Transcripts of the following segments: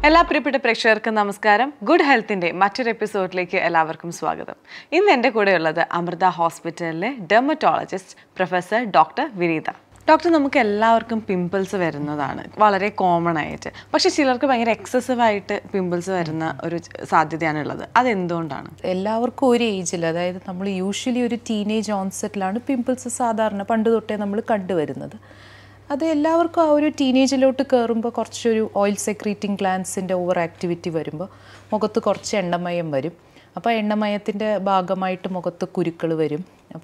എല്ലാ പ്രിയപ്പെട്ട പ്രേക്ഷകർക്കും നമസ്കാരം. ഗുഡ് ഹെൽത്തിന്റെ മറ്റൊരു എപ്പിസോഡിലേക്ക് എല്ലാവർക്കും സ്വാഗതം. ഇന്ന് എൻ്റെ കൂടെയുള്ളത് അമൃത ഹോസ്പിറ്റലിലെ dermatologist professor doctor Vineetha. Doctor, നമുക്ക് എല്ലാവർക്കും പിമ്പിൾസ് വരുന്നതാണ് വളരെ കോമൺ ആയിട്ട്. പക്ഷെ ചിലർക്ക് ഭയങ്കര എക്സസീവായിട്ട് പിമ്പിൾസ് വരുന്ന ഒരു സാധ്യതയാണുള്ളത്. അതെന്തുകൊണ്ടാണ്? എല്ലാവർക്കും ഒരു ഏജിൽ, അതായത് നമ്മൾ യൂഷ്വലി ഒരു ടീനേജ് ഓൺസെറ്റിലാണ് പിമ്പിൾസ് സാധാരണ പണ്ട് തൊട്ടേ നമ്മൾ കണ്ടുവരുന്നത്. അത് എല്ലാവർക്കും ആ ഒരു ടീനേജിലോട്ട് കയറുമ്പോൾ കുറച്ചൊരു ഓയിൽ സെക്രീറ്റിംഗ് ഗ്ലാൻസിൻ്റെ ഓവർ ആക്ടിവിറ്റി വരുമ്പോൾ മുഖത്ത് കുറച്ച് എണ്ണമയം വരും. അപ്പോൾ എണ്ണമയത്തിൻ്റെ ഭാഗമായിട്ട് മുഖത്ത് കുരുക്കൾ വരും.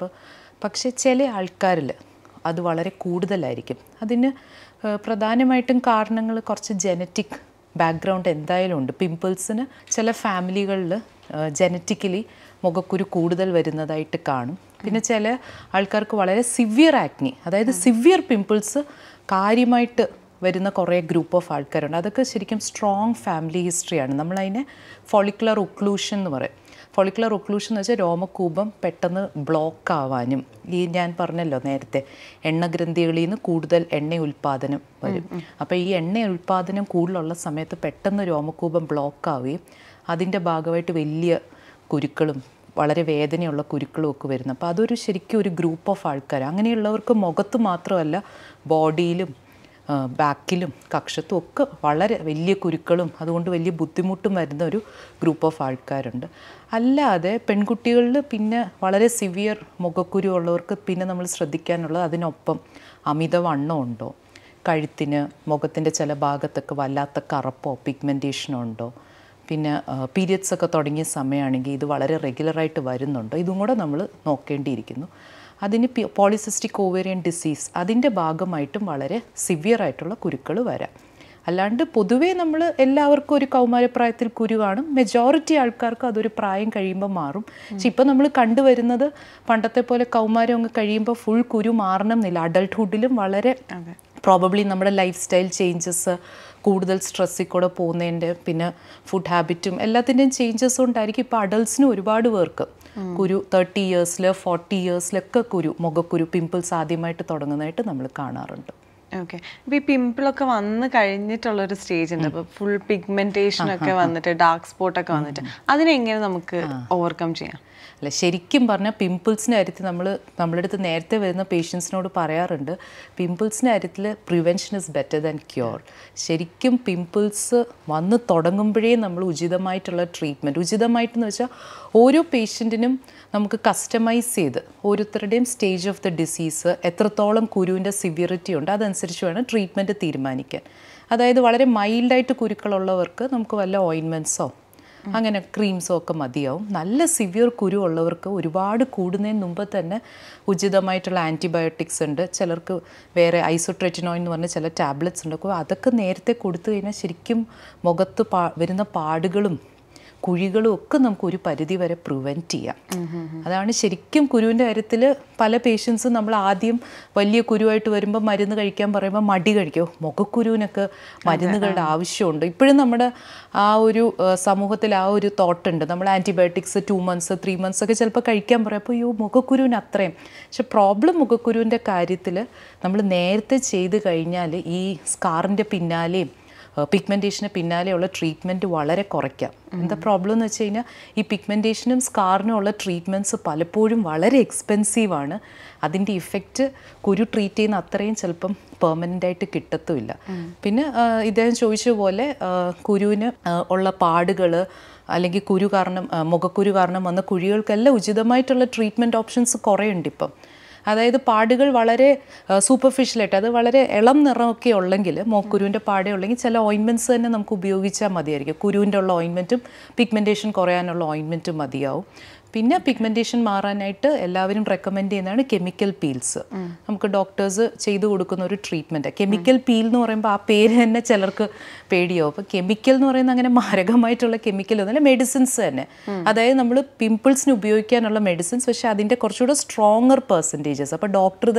പക്ഷേ ചില ആൾക്കാരിൽ അത് വളരെ കൂടുതലായിരിക്കും. അതിന് പ്രധാനമായിട്ടും കാരണങ്ങൾ കുറച്ച് ജനറ്റിക് ബാക്ക്ഗ്രൗണ്ട് എന്തായാലും ഉണ്ട്. പിമ്പിൾസിന് ചില ഫാമിലികളിൽ ജനറ്റിക്കലി മുഖക്കുരു കൂടുതൽ വരുന്നതായിട്ട് കാണും. പിന്നെ ചില ആൾക്കാർക്ക് വളരെ സിവിയർ ആക്നി, അതായത് സിവിയർ പിമ്പിൾസ് കാര്യമായിട്ട് വരുന്ന കുറേ ഗ്രൂപ്പ് ഓഫ് ആൾക്കാരുണ്ട്. അതൊക്കെ ശരിക്കും സ്ട്രോങ് ഫാമിലി ഹിസ്റ്ററിയാണ്. നമ്മളതിനെ ഫോളിക്കുലർ ഒക്ലൂഷൻ എന്ന് പറയും. ഫോളിക്കുലർ ഒക്ലൂഷൻ എന്ന് വെച്ചാൽ രോമകൂപം പെട്ടെന്ന് ബ്ലോക്ക് ആവാനും, ഞാൻ പറഞ്ഞല്ലോ നേരത്തെ, എണ്ണഗ്രന്ഥികളിൽ നിന്ന് കൂടുതൽ എണ്ണ ഉൽപ്പാദനം വരും. അപ്പോൾ ഈ എണ്ണ ഉൽപ്പാദനം കൂടുതലുള്ള സമയത്ത് പെട്ടെന്ന് രോമകൂപം ബ്ലോക്ക് ആവുകയും അതിൻ്റെ ഭാഗമായിട്ട് വലിയ കുരുക്കളും വളരെ വേദനയുള്ള കുരുക്കളും ഒക്കെ വരുന്നു. അപ്പോൾ അതൊരു ശരിക്കും ഒരു ഗ്രൂപ്പ് ഓഫ് ആൾക്കാർ. അങ്ങനെയുള്ളവർക്ക് മുഖത്ത് മാത്രമല്ല ബാഡിയിലും ബാക്കിലും കക്ഷത്തും ഒക്കെ വളരെ വലിയ കുരുക്കളും അതുകൊണ്ട് വലിയ ബുദ്ധിമുട്ടും വരുന്ന ഒരു ഗ്രൂപ്പ് ഓഫ് ആൾക്കാരുണ്ട്. അല്ലാതെ പെൺകുട്ടികളിൽ പിന്നെ വളരെ സിവിയർ മുഖക്കുരു ഉള്ളവർക്ക് പിന്നെ നമ്മൾ ശ്രദ്ധിക്കാനുള്ളത് അതിനൊപ്പം അമിതവണ്ണം ഉണ്ടോ, കഴുത്തിന് മുഖത്തിൻ്റെ ചില ഭാഗത്തൊക്കെ വല്ലാത്ത കറുപ്പോ പിഗ്മെൻറ്റേഷനോ ഉണ്ടോ, പിന്നെ പീരിയഡ്സ് ഒക്കെ തുടങ്ങിയ സമയമാണെങ്കിൽ ഇത് വളരെ റെഗുലറായിട്ട് വരുന്നുണ്ടോ, ഇതും കൂടെ നമ്മൾ നോക്കേണ്ടിയിരിക്കുന്നു. അതിന് പോളിസിസ്റ്റിക് ഓവേറിയൻ ഡിസീസ് അതിൻ്റെ ഭാഗമായിട്ടും വളരെ സിവിയർ ആയിട്ടുള്ള കുരുക്കൾ വരാം. അല്ലാണ്ട് പൊതുവേ നമ്മൾ എല്ലാവർക്കും ഒരു കൗമാരപ്രായത്തിൽ കുരു കാണും. മെജോറിറ്റി ആൾക്കാർക്ക് അതൊരു പ്രായം കഴിയുമ്പോൾ മാറും. പക്ഷെ ഇപ്പം നമ്മൾ കണ്ടുവരുന്നത് പണ്ടത്തെ പോലെ കൗമാരം അങ്ങ് കഴിയുമ്പോൾ ഫുൾ കുരു മാറണം എന്നില്ല. അഡൾട്ട്ഹുഡിലും വളരെ പ്രോബബ്ലി നമ്മുടെ ലൈഫ് സ്റ്റൈൽ ചേഞ്ചസ്, കൂടുതൽ സ്ട്രെസ്സിൽ കൂടെ പോകുന്നതിൻ്റെ, പിന്നെ ഫുഡ് ഹാബിറ്റും എല്ലാത്തിൻ്റെയും ചേഞ്ചസ് കൊണ്ടായിരിക്കും ഇപ്പോൾ അഡൾട്ട്സിന് ഒരുപാട് പേർക്ക് കുരു 30 ഇയേഴ്സിൽ 40 ഇയേഴ്സിലൊക്കെ മുഖക്കുരു പിമ്പിൾസ് ആദ്യമായിട്ട് തുടങ്ങുന്നതായിട്ട് നമ്മൾ കാണാറുണ്ട്. ഓക്കെ. ഇപ്പോൾ ഈ പിമ്പിളൊക്കെ വന്ന് കഴിഞ്ഞിട്ടുള്ളൊരു സ്റ്റേജ് ഉണ്ട്. അപ്പോൾ ഫുൾ പിഗ്മെൻറ്റേഷൻ ഒക്കെ വന്നിട്ട് ഡാർക്ക് സ്പോട്ടൊക്കെ വന്നിട്ട് അതിനെങ്ങനെ നമുക്ക് ഓവർകം ചെയ്യാം? അല്ല, ശരിക്കും പറഞ്ഞാൽ പിമ്പിൾസിൻ്റെ കാര്യത്തിൽ നമ്മുടെ അടുത്ത് നേരത്തെ വരുന്ന പേഷ്യൻസിനോട് പറയാറുണ്ട്, പിമ്പിൾസിൻ്റെ കാര്യത്തിൽ prevention is better than cure. ശരിക്കും പിമ്പിൾസ് വന്ന് തുടങ്ങുമ്പോഴേ നമ്മൾ ഉചിതമായിട്ടുള്ള ട്രീറ്റ്മെൻറ്റ്, ഉചിതമായിട്ടെന്ന് വെച്ചാൽ ഓരോ പേഷ്യൻറ്റിനും നമുക്ക് കസ്റ്റമൈസ് ചെയ്ത് ഓരോരുത്തരുടെയും സ്റ്റേജ് ഓഫ് ദ ഡിസീസ്, എത്രത്തോളം കുരുവിൻ്റെ സിവിയറിറ്റി ഉണ്ട്, അതനുസരിച്ച് വേണം ട്രീറ്റ്മെൻറ്റ് തീരുമാനിക്കാൻ. അതായത് വളരെ മൈൽഡായിട്ട് കുരുക്കളുള്ളവർക്ക് നമുക്ക് വല്ല ഓയിൻമെൻറ്റ്സോ അങ്ങനെ ക്രീംസോ ഒക്കെ മതിയാവും. നല്ല സിവിയർ കുരു ഉള്ളവർക്ക് ഒരുപാട് കൂടുന്നതിന് മുമ്പ് തന്നെ ഉചിതമായിട്ടുള്ള ആൻറ്റിബയോട്ടിക്സ് ഉണ്ട്. ചിലർക്ക് വേറെ ഐസോട്രെറ്റിനോയിൻ എന്ന് പറഞ്ഞ ചില ടാബ്ലറ്റ്സ് ഉണ്ട്. അപ്പോൾ അതൊക്കെ നേരത്തെ കൊടുത്തു കഴിഞ്ഞാൽ ശരിക്കും മുഖത്ത് വരുന്ന പാടുകളും കുഴികളും ഒക്കെ നമുക്ക് ഒരു പരിധി വരെ പ്രിവെൻറ്റ് ചെയ്യാം. അതാണ് ശരിക്കും കുരുവിൻ്റെ കാര്യത്തിൽ പല പേഷ്യൻസും നമ്മൾ ആദ്യം വലിയ കുരുവായിട്ട് വരുമ്പോൾ മരുന്ന് കഴിക്കാൻ പറയുമ്പോൾ മടി കഴിക്കും. മുഖക്കുരുവിനൊക്കെ മരുന്നുകളുടെ ആവശ്യമുണ്ട്. ഇപ്പോഴും നമ്മുടെ ആ ഒരു സമൂഹത്തിൽ ആ ഒരു തോട്ടുണ്ട്. നമ്മൾ ആൻറ്റിബയോട്ടിക്സ് 2 months 3 months ഒക്കെ ചിലപ്പോൾ കഴിക്കാൻ പറയും. അപ്പോൾ മുഖക്കുരുവിന് അത്രയും. പക്ഷെ പ്രോബ്ലം മുഖക്കുരുവിൻ്റെ കാര്യത്തിൽ നമ്മൾ നേരത്തെ ചെയ്ത് കഴിഞ്ഞാൽ ഈ സ്കാറിൻ്റെ പിന്നാലെയും പിഗ്മെൻറ്റേഷന് പിന്നാലെയുള്ള ട്രീറ്റ്മെൻറ്റ് വളരെ കുറയ്ക്കാം. എന്താ പ്രോബ്ലം എന്ന് വെച്ച് കഴിഞ്ഞാൽ ഈ പിഗ്മെൻറ്റേഷനും സ്കാറിനും ഉള്ള ട്രീറ്റ്മെൻറ്റ്സ് പലപ്പോഴും വളരെ എക്സ്പെൻസീവാണ്. അതിൻ്റെ ഇഫക്റ്റ് കുരു ട്രീറ്റ് ചെയ്യുന്ന അത്രയും ചിലപ്പം പെർമനൻ്റായിട്ട് കിട്ടത്തുമില്ല. പിന്നെ ഇദ്ദേഹം ചോദിച്ച പോലെ കുരുവിന് ഉള്ള പാടുകൾ അല്ലെങ്കിൽ കുരു കാരണം മുഖക്കുരു കാരണം വന്ന കുഴികൾക്കെല്ലാം ഉചിതമായിട്ടുള്ള ട്രീറ്റ്മെൻറ്റ് ഓപ്ഷൻസ് കുറേ ഉണ്ട് ഇപ്പം. അതായത് പാടുകൾ വളരെ സൂപ്പർഫിഷ്യലായിട്ട്, അത് വളരെ ഇളം നിറമൊക്കെ ഉള്ളെങ്കിൽ, മുഖക്കുരുവിൻ്റെ പാടേ ഉള്ളെങ്കിൽ ചില ഓയിൻമെൻറ്റ്സ് തന്നെ നമുക്ക് ഉപയോഗിച്ചാൽ മതിയായിരിക്കും. കുരുവിൻ്റെ ഉള്ള ഓയിൻമെൻറ്റും പിഗ്മെൻറ്റേഷൻ കുറയാനുള്ള ഓയിൻമെൻറ്റും മതിയാവും. പിന്നെ പിഗ്മെൻറ്റേഷൻ മാറാനായിട്ട് എല്ലാവരും റെക്കമെൻഡ് ചെയ്യുന്നതാണ് കെമിക്കൽ പീൽസ്. നമുക്ക് ഡോക്ടേഴ്സ് ചെയ്തു കൊടുക്കുന്ന ഒരു ട്രീറ്റ്മെൻറ്റ്. കെമിക്കൽ പീൽ എന്ന് പറയുമ്പോൾ ആ പേര് തന്നെ ചിലർക്ക് പേടിയാവും. അപ്പോൾ കെമിക്കൽ എന്ന് പറയുന്നത് അങ്ങനെ മാരകമായിട്ടുള്ള കെമിക്കൽ ഒന്നുമല്ല, മെഡിസിൻസ് തന്നെ. അതായത് നമ്മൾ പിമ്പിൾസിന് ഉപയോഗിക്കാനുള്ള മെഡിസിൻസ്, പക്ഷേ അതിൻ്റെ കുറച്ചുകൂടെ സ്ട്രോങ്ങർ പെർസെൻറ്റേജസ്. അപ്പോൾ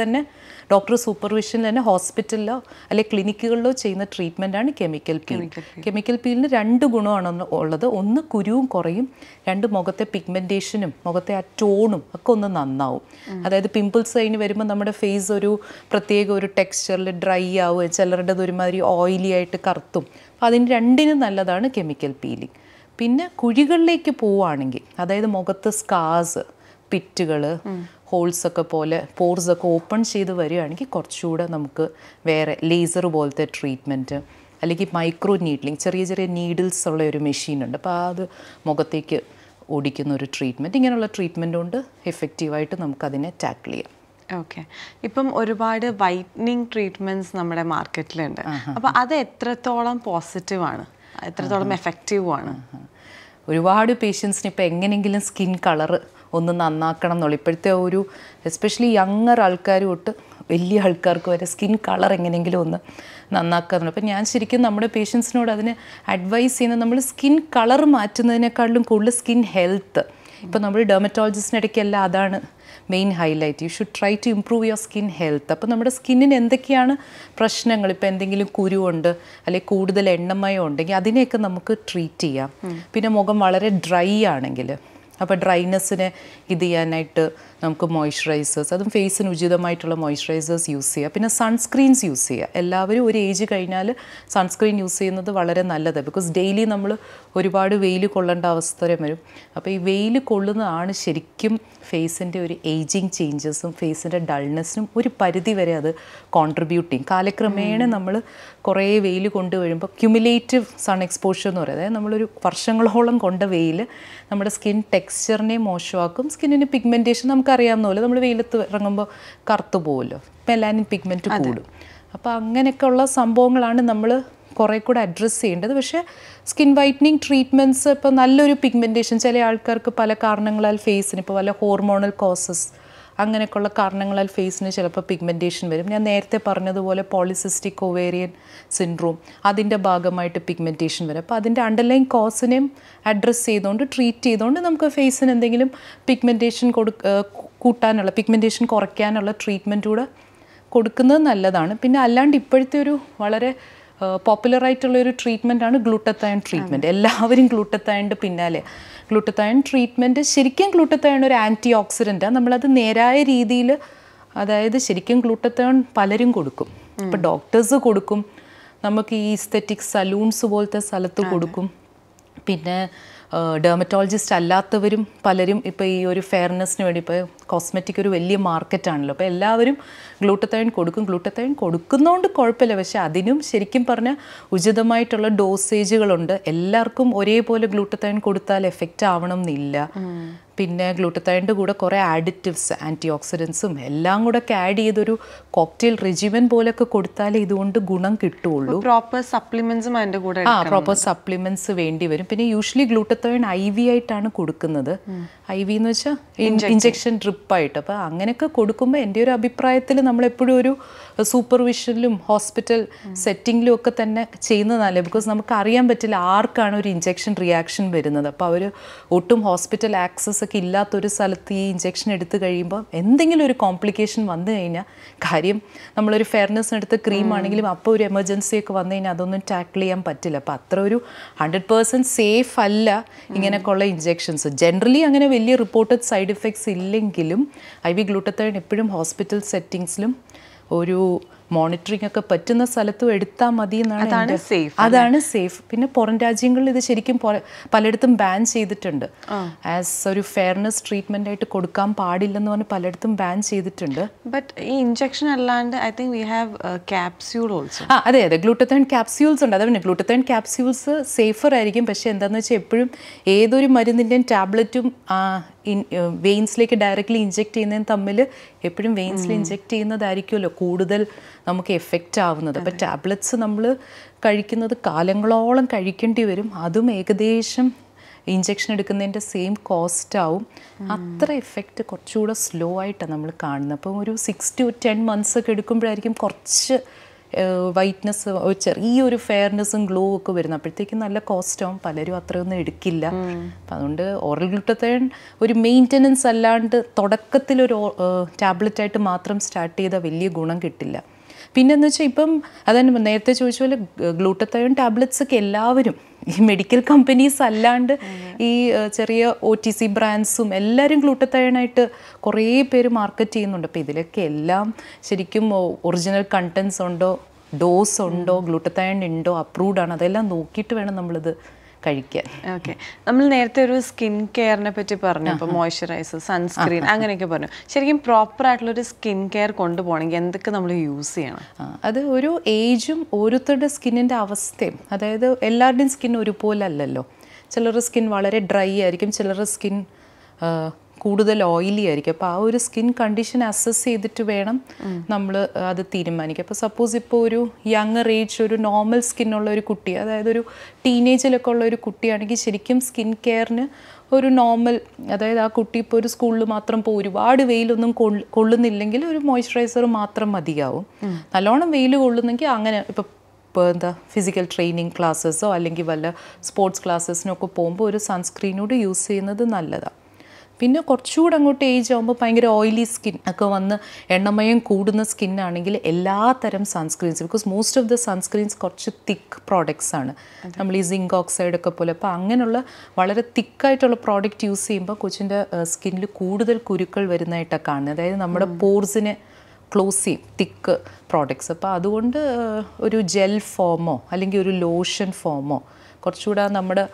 ഡോക്ടർ സൂപ്പർവിഷനിൽ തന്നെ ഹോസ്പിറ്റലിലോ അല്ലെങ്കിൽ ക്ലിനിക്കുകളിലോ ചെയ്യുന്ന ട്രീറ്റ്മെൻറ്റാണ് കെമിക്കൽ പീൽ. കെമിക്കൽ പീലിന് 2 ഗുണമാണ് ഉള്ളത്. ഒന്ന്, കുരുവും കുറയും. 2, മുഖത്തെ പിഗ്മെൻറ്റേഷൻ എക്സ്പ്രഷനും മുഖത്തെ ആ ടോണും ഒക്കെ ഒന്ന് നന്നാവും. അതായത് പിമ്പിൾസ് കഴിഞ്ഞ് വരുമ്പോൾ നമ്മുടെ ഫേസ് ഒരു പ്രത്യേക ഒരു ടെക്സ്ചറിൽ ഡ്രൈ ആവുക, ചിലരുടേത് ഒരുമാതിരി ഓയിലി ആയിട്ട് കറുത്തും. അപ്പോൾ അതിന് രണ്ടിനും നല്ലതാണ് കെമിക്കൽ പീലിംഗ്. പിന്നെ കുഴികളിലേക്ക് പോവുകയാണെങ്കിൽ, അതായത് മുഖത്ത് സ്കാർസ്, പിറ്റുകൾ, ഹോൾസൊക്കെ പോലെ പോർസൊക്കെ ഓപ്പൺ ചെയ്ത് വരികയാണെങ്കിൽ കുറച്ചുകൂടെ നമുക്ക് വേറെ ലേസർ പോലത്തെ ട്രീറ്റ്മെൻറ്റ്, അല്ലെങ്കിൽ മൈക്രോ നീഡ്ലിങ്, ചെറിയ ചെറിയ നീഡിൽസ് ഉള്ള ഒരു മെഷീനുണ്ട്. അപ്പോൾ അത് മുഖത്തേക്ക് ഓടിക്കുന്ന ഒരു ട്രീറ്റ്മെൻറ്റ്, ഇങ്ങനെയുള്ള ട്രീറ്റ്മെൻറ്റ് കൊണ്ട് എഫക്റ്റീവായിട്ട് നമുക്കതിനെ ടാക്കിൾ ചെയ്യാം. ഓക്കെ. ഇപ്പം ഒരുപാട് വൈറ്റനിങ് ട്രീറ്റ്മെൻറ്റ്സ് നമ്മുടെ മാർക്കറ്റിലുണ്ട്. അപ്പോൾ അത് എത്രത്തോളം പോസിറ്റീവാണ്, എത്രത്തോളം എഫക്റ്റീവുമാണ്? ഒരുപാട് പേഷ്യൻസിന് ഇപ്പോൾ എങ്ങനെയെങ്കിലും സ്കിൻ കളറ് ഒന്ന് നന്നാക്കണം എന്നുള്ള, ഇപ്പോഴത്തെ ഒരു എസ്പെഷ്യലി യങ്ങർ ആൾക്കാർ തൊട്ട് വലിയ ആൾക്കാർക്ക് വരെ സ്കിൻ കളർ എങ്ങനെയെങ്കിലും ഒന്ന് നന്നാക്കാറുണ്ട്. അപ്പോൾ ഞാൻ ശരിക്കും നമ്മുടെ പേഷ്യൻസിനോട് അതിന് അഡ്വൈസ് ചെയ്യുന്നത്, നമ്മൾ സ്കിൻ കളർ മാറ്റുന്നതിനേക്കാളും കൂടുതൽ സ്കിൻ ഹെൽത്ത്. ഇപ്പോൾ നമ്മൾ ഡെർമറ്റോളജിസ്റ്റിനിടയ്ക്കെല്ലാം അതാണ് main highlight. You should try to improve your skin health. അപ്പോൾ നമ്മുടെ സ്കിന്നിന് എന്തൊക്കെയാണ് പ്രശ്നങ്ങൾ, ഇപ്പോൾ എന്തെങ്കിലും കുരുവുണ്ട് അല്ലെങ്കിൽ കൂടുതൽ എണ്ണമയം ഉണ്ടെങ്കിൽ അതിനെയൊക്കെ നമുക്ക് ട്രീറ്റ് ചെയ്യാം. പിന്നെ മുഖം വളരെ ഡ്രൈ ആണെങ്കിൽ, അപ്പോൾ ഡ്രൈനെസ്സിനെ ഇത് ചെയ്യാനായിട്ട് നമുക്ക് മോയ്സ്ചറൈസേഴ്സ്, അതും ഫേസിന് ഉചിതമായിട്ടുള്ള മോയ്സ്ചറൈസേഴ്സ് യൂസ് ചെയ്യുക. പിന്നെ സൺസ്ക്രീൻസ് യൂസ് ചെയ്യുക. എല്ലാവരും ഒരു ഏജ് കഴിഞ്ഞാൽ സൺസ്ക്രീൻ യൂസ് ചെയ്യുന്നത് വളരെ നല്ലതാണ്. ബിക്കോസ് ഡെയിലി നമ്മൾ ഒരുപാട് വെയിൽ കൊള്ളേണ്ട അവസരം വരും. അപ്പോൾ ഈ വെയിൽ കൊള്ളുന്നതാണ് ശരിക്കും ഫേസിൻ്റെ ഒരു ഏജിങ് ചേഞ്ചസും ഫേസിൻ്റെ ഡൾനെസ്സിനും ഒരു പരിധി വരെ അത് കോൺട്രിബ്യൂട്ട് ചെയ്യും. കാലക്രമേണ നമ്മൾ കുറേ വെയിൽ കൊണ്ടുവരുമ്പോൾ ക്യുമുലേറ്റീവ് സൺ എക്സ്പോഷർ എന്ന് പറയുന്നത്, അതായത് നമ്മളൊരു വർഷങ്ങളോളം കൊണ്ട വെയിൽ നമ്മുടെ സ്കിൻ ടെക്സ്ചറിനെ മോശമാക്കും. സ്കിന്നിന് പിഗ്മെൻറ്റേഷൻ നമുക്കറിയാവുന്ന പോലെ നമ്മൾ വെയിലത്ത് ഇറങ്ങുമ്പോൾ കറുത്തു പോകുമല്ലോ, മെലാനിൻ പിഗ്മെൻറ്റ് കൂടും. അപ്പോൾ അങ്ങനെയൊക്കെയുള്ള സംഭവങ്ങളാണ് നമ്മൾ കുറേ കൂടെ അഡ്രസ്സ് ചെയ്യേണ്ടത്. പക്ഷേ സ്കിൻ വൈറ്റനിങ് ട്രീറ്റ്മെൻറ്റ്സ് ഇപ്പോൾ നല്ലൊരു പിഗ്മെൻറ്റേഷൻ, ചില ആൾക്കാർക്ക് പല കാരണങ്ങളാൽ ഫേസിന് ഇപ്പോൾ വല്ല ഹോർമോണൽ കോസസ് അങ്ങനെയൊക്കെയുള്ള കാരണങ്ങളാൽ ഫേസിന് ചിലപ്പോൾ പിഗ്മെൻറ്റേഷൻ വരും. ഞാൻ നേരത്തെ പറഞ്ഞതുപോലെ പോളിസിസ്റ്റിക് ഒവേറിയൻ സിൻഡ്രോം, അതിൻ്റെ ഭാഗമായിട്ട് പിഗ്മെൻറ്റേഷൻ വരും. അപ്പോൾ അതിൻ്റെ അണ്ടർലൈൻ കോസിനെയും അഡ്രസ്സ് ചെയ്തുകൊണ്ട് ട്രീറ്റ് ചെയ്തുകൊണ്ട് നമുക്ക് ഫേസിന് എന്തെങ്കിലും പിഗ്മെൻറ്റേഷൻ കൂട്ടാനുള്ള, പിഗ്മെൻറ്റേഷൻ കുറയ്ക്കാനുള്ള ട്രീറ്റ്മെൻറ്റ് കൂടെ കൊടുക്കുന്നത് നല്ലതാണ്. പിന്നെ അല്ലാണ്ട് ഇപ്പോഴത്തെ ഒരു വളരെ പോപ്പുലറായിട്ടുള്ളൊരു ട്രീറ്റ്മെൻറ്റാണ് ഗ്ലൂട്ടത്തയോൺ ട്രീറ്റ്മെൻറ്റ്. എല്ലാവരും ഗ്ലൂട്ടത്തയോണിൻ്റെ പിന്നാലെ. ഗ്ലൂട്ടത്തയോൺ ട്രീറ്റ്മെൻറ്റ് ശരിക്കും ഗ്ലൂട്ടത്തയോൺ ഒരു ആൻറ്റി ഓക്സിഡൻറ്റാണ്. നമ്മളത് നേരായ രീതിയിൽ, അതായത് ശരിക്കും ഗ്ലൂട്ടത്തയോൺ പലരും കൊടുക്കും. ഇപ്പോൾ ഡോക്ടേഴ്സ് കൊടുക്കും, നമുക്ക് ഈ ഈസ്തെറ്റിക് സലൂൺസ് പോലത്തെ സ്ഥലത്ത് കൊടുക്കും. പിന്നെ ഡെർമറ്റോളജിസ്റ്റ് അല്ലാത്തവരും പലരും ഇപ്പോൾ ഈ ഒരു ഫെയർനെസ്സിന് വേണ്ടി, ഇപ്പോൾ കോസ്മെറ്റിക് ഒരു വലിയ മാർക്കറ്റാണല്ലോ, അപ്പോൾ എല്ലാവരും ഗ്ലൂട്ടത്തയോൺ കൊടുക്കും. ഗ്ലൂട്ടത്തയോൺ കൊടുക്കുന്നതുകൊണ്ട് കുഴപ്പമില്ല, പക്ഷേ അതിനും ശരിക്കും പറഞ്ഞാൽ ഉചിതമായിട്ടുള്ള ഡോസേജുകളുണ്ട്. എല്ലാവർക്കും ഒരേപോലെ ഗ്ലൂട്ടത്തയോൺ കൊടുത്താൽ എഫക്റ്റ് ആവണം എന്നില്ല. പിന്നെ ഗ്ലൂട്ടത്തയോണിൻ്റെ കൂടെ കുറേ ആഡിറ്റീവ്സ്, ആൻറ്റി ഓക്സിഡൻസും എല്ലാം കൂടെ ഒക്കെ ആഡ് ചെയ്തൊരു കോക്ടെയിൽ റെജിമെൻ പോലൊക്കെ കൊടുത്താലേ ഇതുകൊണ്ട് ഗുണം കിട്ടുള്ളൂ. പ്രോപ്പർ സപ്ലിമെന്റ്സും അതിൻ്റെ കൂടെ പ്രോപ്പർ സപ്ലിമെന്റ്സ് വേണ്ടി വരും. പിന്നെ യൂഷ്വലി ഗ്ലൂട്ടത്തയോൺ IV ആയിട്ടാണ് കൊടുക്കുന്നത്. IV എന്ന് വെച്ചാൽ ഇഞ്ചെക്ഷൻ ഡ്രിപ്പായിട്ട്. അപ്പോൾ അങ്ങനെയൊക്കെ കൊടുക്കുമ്പോൾ എൻ്റെ ഒരു അഭിപ്രായത്തിൽ നമ്മളെപ്പോഴും ഒരു സൂപ്പർവിഷനിലും ഹോസ്പിറ്റൽ സെറ്റിങ്ങിലും ഒക്കെ തന്നെ ചെയ്യുന്നത് നല്ലത്. ബിക്കോസ് നമുക്ക് അറിയാൻ പറ്റില്ല ആർക്കാണ് ഒരു ഇഞ്ചെക്ഷൻ റിയാക്ഷൻ വരുന്നത്. അപ്പോൾ അവർ ഒട്ടും ഹോസ്പിറ്റൽ ആക്സസ് ഒക്കെ ഇല്ലാത്തൊരു സ്ഥലത്ത് ഈ ഇഞ്ചെക്ഷൻ എടുത്തു കഴിയുമ്പോൾ എന്തെങ്കിലും ഒരു കോംപ്ലിക്കേഷൻ വന്നു കഴിഞ്ഞാൽ, കാര്യം നമ്മളൊരു ഫെയർനെസ്സിനെടുത്ത് ക്രീം ആണെങ്കിലും അപ്പോൾ ഒരു എമർജൻസി ഒക്കെ വന്നു കഴിഞ്ഞാൽ അതൊന്നും ടാക്കിൾ ചെയ്യാൻ പറ്റില്ല. അപ്പോൾ അത്ര ഒരു 100% സേഫ് അല്ല ഇങ്ങനെയൊക്കെയുള്ള ഇഞ്ചെക്ഷൻസ്. ജനറലി അങ്ങനെ വലിയ റിപ്പോർട്ടഡ് സൈഡ് ഇഫക്ട്സ് ഇല്ലെങ്കിലും IV ഗ്ലൂട്ടത്തയോൺ എപ്പോഴും ഹോസ്പിറ്റൽ സെറ്റിങ്സിലും ഒരു മോണിറ്ററിംഗ് ഒക്കെ പറ്റുന്ന സ്ഥലത്തും എടുത്താൽ മതി എന്നാണ്. അതാണ് സേഫ്. പിന്നെ പുറം രാജ്യങ്ങളിൽ ഇത് ശരിക്കും പലയിടത്തും ബാൻ ചെയ്തിട്ടുണ്ട്. ആസ് ഒരു ഫെയർനെസ് ട്രീറ്റ്മെന്റ് ആയിട്ട് കൊടുക്കാൻ പാടില്ലെന്ന് പറഞ്ഞ് പലയിടത്തും ബാൻ ചെയ്തിട്ടുണ്ട്. ബട്ട് ഈ ഇഞ്ചക്ഷൻ അല്ലാണ്ട് I think we have capsule also. അതെ, ഗ്ലൂട്ടത്തയോൺ ക്യാപ്സ്യൂൾസ് ഉണ്ട്. അതുകൊണ്ട് ഗ്ലൂട്ടത്തയോൺ ക്യാപ്സ്യൂൾസ് സേഫർ ആയിരിക്കും. പക്ഷേ എന്താണെന്ന് വെച്ചാൽ എപ്പോഴും ഏതൊരു മരുന്നിൻ്റെയും ടാബ്ലറ്റും വെയിൻസിലേക്ക് ഡയറക്റ്റ്ലി ഇഞ്ചെക്ട് ചെയ്യുന്നതും തമ്മിൽ എപ്പോഴും വെയിൻസിൽ ഇഞ്ചെക്ട് ചെയ്യുന്നതായിരിക്കുമല്ലോ കൂടുതൽ നമുക്ക് എഫക്റ്റ് ആവുന്നത്. അപ്പോൾ ടാബ്ലറ്റ്സ് നമ്മൾ കഴിക്കുന്നത് കാലങ്ങളോളം കഴിക്കേണ്ടി വരും. അതും ഏകദേശം ഇഞ്ചെക്ഷൻ എടുക്കുന്നതിൻ്റെ സെയിം കോസ്റ്റ് ആവും. അത്ര എഫക്റ്റ് കുറച്ചുകൂടെ സ്ലോ ആയിട്ടാണ് നമ്മൾ കാണുന്നത്. അപ്പം ഒരു 6 to 10 months ഒക്കെ എടുക്കുമ്പോഴായിരിക്കും കുറച്ച് വൈറ്റ്നസ്, ചെറിയൊരു ഫെയർനെസ്സും ഗ്ലോ ഒക്കെ വരുന്നത്. അപ്പോഴത്തേക്കും നല്ല കോസ്റ്റ് ആവും. പലരും അത്രയൊന്നും എടുക്കില്ല. അപ്പം അതുകൊണ്ട് ഓറൽ ഗ്ലൂട്ടത്തയോൺ ഒരു മെയിൻ്റനൻസ് അല്ലാണ്ട് തുടക്കത്തിലൊരു ടാബ്ലറ്റായിട്ട് മാത്രം സ്റ്റാർട്ട് ചെയ്താൽ വലിയ ഗുണം കിട്ടില്ല. പിന്നെന്ന് വെച്ചാൽ ഇപ്പം അതന്നെ നേരത്തെ ചോദിച്ച പോലെ ഗ്ലൂട്ടത്തയോൺ ടാബ്ലറ്റ്സ് ഒക്കെ എല്ലാവരും ഈ മെഡിക്കൽ കമ്പനീസ് അല്ലാണ്ട് ഈ ചെറിയ OTC ബ്രാൻഡ്സും എല്ലാവരും ഗ്ലൂട്ടത്തയോണായിട്ട് കുറേ പേര് മാർക്കറ്റ് ചെയ്യുന്നുണ്ട്. അപ്പോൾ ഇതിലൊക്കെ എല്ലാം ശരിക്കും ഒറിജിനൽ കണ്ടൻസ് ഉണ്ടോ, ഡോസ് ഉണ്ടോ, ഗ്ലൂട്ടത്തയോൺ ഉണ്ടോ, അപ്രൂവ്ഡ് ആണ്, അതെല്ലാം നോക്കിയിട്ട് വേണം നമ്മളിത് കഴിക്കാൻ. ഓക്കെ, നമ്മൾ നേരത്തെ ഒരു സ്കിൻ കെയറിനെ പറ്റി പറഞ്ഞു, ഇപ്പോൾ മോയ്സ്ചറൈസർ, സൺസ്ക്രീൻ അങ്ങനെയൊക്കെ പറഞ്ഞു. ശരിക്കും പ്രോപ്പർ ആയിട്ടുള്ളൊരു സ്കിൻ കെയർ കൊണ്ടുപോകണമെങ്കിൽ എന്തൊക്കെ നമ്മൾ യൂസ് ചെയ്യണം? അത് ഒരു ഏജും ഓരോരുത്തരുടെ സ്കിന്നിൻ്റെ അവസ്ഥയും, അതായത് എല്ലാവരുടെയും സ്കിൻ ഒരുപോലെ അല്ലല്ലോ. ചിലരുടെ സ്കിൻ വളരെ ഡ്രൈ ആയിരിക്കും, ചിലരുടെ സ്കിൻ കൂടുതൽ ഓയിലി ആയിരിക്കും. അപ്പോൾ ആ ഒരു സ്കിൻ കണ്ടീഷൻ അസസ് ചെയ്തിട്ട് വേണം നമ്മൾ അത് തീരുമാനിക്കുക. അപ്പോൾ സപ്പോസ് ഇപ്പോൾ ഒരു യങ്ങർ ഏജ് ഒരു നോർമൽ സ്കിന്നുള്ള ഒരു കുട്ടി, അതായത് ഒരു ടീനേജിലൊക്കെ ഉള്ള ഒരു കുട്ടിയാണെങ്കിൽ ശരിക്കും സ്കിൻ കെയറിന് ഒരു നോർമൽ, അതായത് ആ കുട്ടി ഇപ്പോൾ ഒരു സ്കൂളിൽ മാത്രം ഇപ്പോൾ ഒരുപാട് വെയിലൊന്നും കൊള്ളുന്നില്ലെങ്കിൽ ഒരു മോയ്സ്ചറൈസർ മാത്രം മതിയാവും. നല്ലോണം വെയിൽ കൊള്ളുന്നെങ്കിൽ അങ്ങനെ ഇപ്പോൾ എന്താ ഫിസിക്കൽ ട്രെയിനിങ് ക്ലാസ്സസോ അല്ലെങ്കിൽ വല്ല സ്പോർട്സ് ക്ലാസ്സസിനൊക്കെ പോകുമ്പോൾ ഒരു സൺസ്ക്രീനോട് യൂസ് ചെയ്യുന്നത് നല്ലതാണ്. പിന്നെ കുറച്ചുകൂടെ അങ്ങോട്ട് ഏജ് ആകുമ്പോൾ ഭയങ്കര ഓയിലി സ്കിൻ ഒക്കെ വന്ന് എണ്ണമയം കൂടുന്ന സ്കിന്നാണെങ്കിൽ എല്ലാ തരം sunscreens, because most of the sunscreens കുറച്ച് തിക്ക് പ്രോഡക്ട്സ് ആണ്, നമ്മൾ ഈ സിങ്ക് ഓക്സൈഡ് ഒക്കെ പോലെ. അപ്പോൾ അങ്ങനെയുള്ള വളരെ തിക്കായിട്ടുള്ള പ്രോഡക്റ്റ് യൂസ് ചെയ്യുമ്പോൾ കൊച്ചിൻ്റെ സ്കിന്നിൽ കൂടുതൽ കുരുക്കൾ വരുന്നതായിട്ടാണ് കാണുന്നത്. അതായത് നമ്മുടെ പോർസിനെ ക്ലോസ് ചെയ്യും തിക്ക് പ്രോഡക്ട്സ്. അപ്പോൾ അതുകൊണ്ട് ഒരു ജെൽ ഫോമോ അല്ലെങ്കിൽ ഒരു ലോഷൻ ഫോമോ കുറച്ചുകൂടെ നമ്മുടെ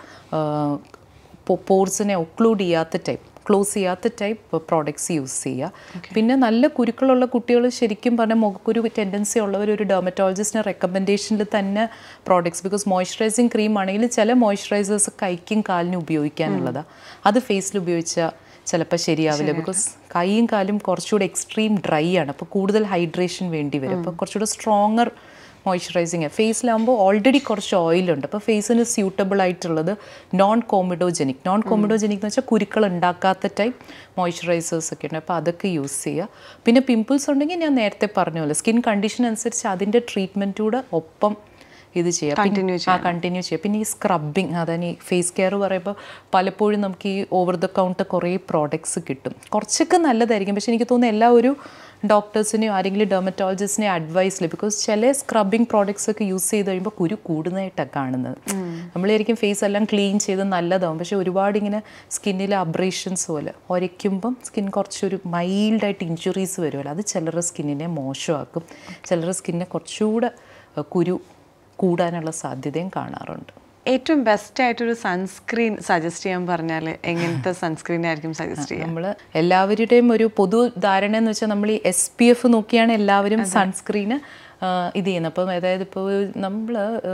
പോർസിനെ ഒക്ലൂഡ് ചെയ്യാത്ത ക്ലോസ് ചെയ്യാത്ത ടൈപ്പ് പ്രോഡക്ട്സ് യൂസ് ചെയ്യുക. പിന്നെ നല്ല കുരുക്കളുള്ള കുട്ടികൾ ശരിക്കും പറഞ്ഞാൽ മുഖക്കുരു ടെൻഡൻസി ഉള്ളവർ ഒരു ഡെർമറ്റോളജിസ്റ്റിൻ്റെ റെക്കമെൻഡേഷനിൽ തന്നെ പ്രോഡക്ട്സ്, ബിക്കോസ് മോയ്സ്ചറൈസിങ് ക്രീം ആണെങ്കിൽ ചില മോയ്സ്ചറൈസേഴ്സ് കൈക്കും കാലിനും ഉപയോഗിക്കാനുള്ളതാണ്. അത് ഫേസിൽ ഉപയോഗിച്ചാൽ ചിലപ്പോൾ ശരിയാവില്ല, ബിക്കോസ് കൈയും കാലും കുറച്ചുകൂടെ എക്സ്ട്രീം ഡ്രൈ ആണ്. അപ്പോൾ കൂടുതൽ ഹൈഡ്രേഷൻ വേണ്ടി വരും. അപ്പോൾ കുറച്ചുകൂടെ സ്ട്രോങ്ങർ മോയ്സ്ചറൈസിങ് ഫേസിലാകുമ്പോൾ ഓൾറെഡി കുറച്ച് ഓയിലുണ്ട്. അപ്പോൾ ഫേസിന് സ്യൂട്ടബിൾ ആയിട്ടുള്ളത് നോൺ കോമിഡോജനിക് എന്ന് വെച്ചാൽ കുരുക്കൾ ഉണ്ടാക്കാത്ത ടൈപ്പ് മോയ്സ്ചറൈസേഴ്സ് ഒക്കെ ഉണ്ട്. അപ്പോൾ അതൊക്കെ യൂസ് ചെയ്യുക. പിന്നെ പിമ്പിൾസ് ഉണ്ടെങ്കിൽ ഞാൻ നേരത്തെ പറഞ്ഞ പോലെ സ്കിൻ കണ്ടീഷൻ അനുസരിച്ച് അതിൻ്റെ ട്രീറ്റ്മെൻറ്റൂടെ ഒപ്പം ഇത് ചെയ്യാം, കണ്ടിന്യൂ ചെയ്യാം. പിന്നെ ഈ സ്ക്രബിങ്, അതാണ് ഈ ഫേസ് കെയർ പറയുമ്പോൾ പലപ്പോഴും നമുക്ക് ഈ ഓവർ ദ കൗണ്ടർ കുറേ പ്രോഡക്ട്സ് കിട്ടും. കുറച്ചൊക്കെ നല്ലതായിരിക്കും, പക്ഷേ എനിക്ക് തോന്നുന്നു എല്ലാ ഒരു ഡോക്ടേഴ്സിനെയോ ആരെങ്കിലും ഡെർമറ്റോളജിസ്റ്റിനെയോ അഡ്വൈസിൽ, ബിക്കോസ് ചില സ്ക്രബിങ് പ്രോഡക്ട്സ് ഒക്കെ യൂസ് ചെയ്ത് കഴിയുമ്പോൾ കുരു കൂടുന്നതായിട്ടാണ് കാണുന്നത്. നമ്മളായിരിക്കും ഫേസ് എല്ലാം ക്ലീൻ ചെയ്ത് നല്ലതാവും, പക്ഷേ ഒരുപാട് ഇങ്ങനെ സ്കിന്നിലെ അബ്രേഷൻസ് പോലെ ഉരയ്ക്കുമ്പം സ്കിൻ കുറച്ചൊരു മൈൽഡായിട്ട് ഇഞ്ചുറീസ് വരുമല്ലോ, അത് ചിലരുടെ സ്കിന്നിനെ മോശമാക്കും, ചിലരുടെ സ്കിന്നിനെ കുറച്ചുകൂടെ കുരു കൂടാനുള്ള സാധ്യതയും കാണാറുണ്ട്. ഏറ്റവും ബെസ്റ്റ് ആയിട്ടൊരു സൺസ്ക്രീൻ സജസ്റ്റ് ചെയ്യാൻ പറഞ്ഞാൽ എങ്ങനത്തെ സൺസ്ക്രീൻ ആയിരിക്കും സജസ്റ്റ് ചെയ്യുക? നമ്മൾ എല്ലാവരുടെയും ഒരു പൊതു ധാരണ എന്ന് വെച്ചാൽ നമ്മൾ ഈ SPF നോക്കിയാണ് എല്ലാവരും സൺസ്ക്രീന് ഇത് ചെയ്യുന്നത്. അപ്പം അതായത് ഇപ്പോൾ നമ്മൾ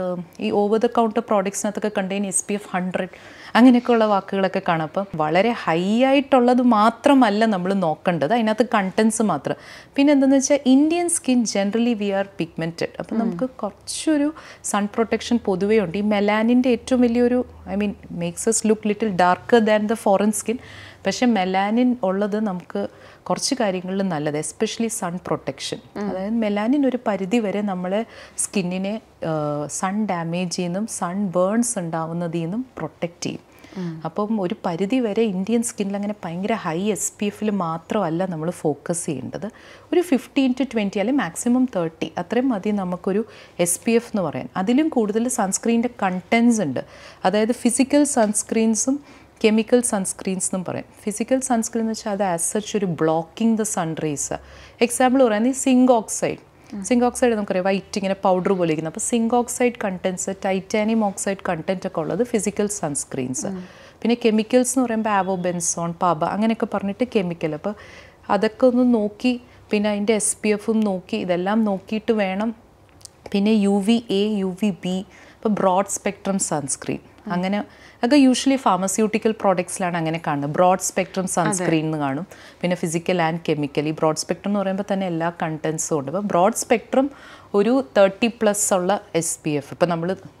ഈ ഓവർ ദ കൗണ്ടർ പ്രോഡക്ട്സിനകത്തൊക്കെ കണ്ടെയ്ൻ SPF 100 അങ്ങനെയൊക്കെയുള്ള വാക്കുകളൊക്കെ കാണാം. അപ്പം വളരെ ഹൈ ആയിട്ടുള്ളത് മാത്രമല്ല നമ്മൾ നോക്കേണ്ടത്, അതിനകത്ത് കണ്ടൻസ് മാത്രം. പിന്നെ എന്താണെന്ന് വെച്ചാൽ Indian skin generally we are pigmented. അപ്പം നമുക്ക് കുറച്ചൊരു സൺ പ്രൊട്ടക്ഷൻ പൊതുവേ ഉണ്ട്. ഈ മെലാനിൻ്റെ ഏറ്റവും വലിയൊരു makes us look little darker than the foreign skin. പക്ഷേ മെലാനിൻ ഉള്ളത് നമുക്ക് കുറച്ച് കാര്യങ്ങളിൽ നല്ലത്, എസ്പെഷ്യലി സൺ പ്രൊട്ടക്ഷൻ. അതായത് മെലാനിൻ ഒരു പരിധി വരെ നമ്മളെ സ്കിന്നിനെ സൺ ഡാമേജിൽ നിന്നും സൺ ബേൺസ് ഉണ്ടാവുന്നതിൽ നിന്നും പ്രൊട്ടക്റ്റ് ചെയ്യും. അപ്പം ഒരു പരിധി വരെ ഇന്ത്യൻ സ്കിന്നിൽ അങ്ങനെ ഭയങ്കര ഹൈ SPFൽ മാത്രമല്ല നമ്മൾ ഫോക്കസ് ചെയ്യേണ്ടത്. ഒരു 15 to 20 അല്ലെങ്കിൽ മാക്സിമം 30 അത്രയും മതി നമുക്കൊരു SPF എന്ന് പറയാൻ. അതിലും കൂടുതൽ സൺസ്ക്രീനിൻ്റെ കണ്ടൻസ് ഉണ്ട്. അതായത് ഫിസിക്കൽ സൺസ്ക്രീൻസും കെമിക്കൽ സൺസ്ക്രീൻസ് എന്നും പറയും. ഫിസിക്കൽ സൺസ്ക്രീൻ എന്ന് വെച്ചാൽ അത് ആസ് സച്ച് ഒരു ബ്ലോക്കിംഗ് ദ സൺറേസ്. എക്സാമ്പിൾ പറയുന്നത് സിങ്ക് ഓക്സൈഡ് നമുക്കറിയാം വൈറ്റ് ഇങ്ങനെ പൗഡർ പോലെ ഇരിക്കുന്നത്. അപ്പോൾ zinc oxide contents, titanium oxide content ഒക്കെ ഉള്ളത് ഫിസിക്കൽ സൺസ്ക്രീൻസ്. പിന്നെ കെമിക്കൽസ് എന്ന് പറയുമ്പോൾ ആവോബെൻസോൺ, പാബ അങ്ങനെയൊക്കെ പറഞ്ഞിട്ട് കെമിക്കൽ. അപ്പോൾ അതൊക്കെ ഒന്ന് നോക്കി, പിന്നെ അതിൻ്റെ SPFും നോക്കി, ഇതെല്ലാം നോക്കിയിട്ട് വേണം. പിന്നെ UVA, UVB, ഇപ്പോൾ ബ്രോഡ് സ്പെക്ട്രം സൺസ്ക്രീൻ അങ്ങനെ ഒക്കെ യൂഷ്വലി ഫാർമസ്യൂട്ടിക്കൽ പ്രോഡക്ട്സിലാണ് അങ്ങനെ കാണുന്നത്. ബ്രോഡ് സ്പെക്ട്രം സൺസ്ക്രീൻ എന്ന് കാണും. പിന്നെ ഫിസിക്കൽ ആൻഡ് കെമിക്കൽ. ഈ ബ്രോഡ് സ്പെക്ട്രം എന്ന് പറയുമ്പോൾ തന്നെ എല്ലാ കണ്ടൻസും ഉണ്ട്. അപ്പോൾ ബ്രോഡ് സ്പെക്ട്രം ഒരു 30+ ഉള്ള SPF. ഇപ്പോൾ നമ്മൾ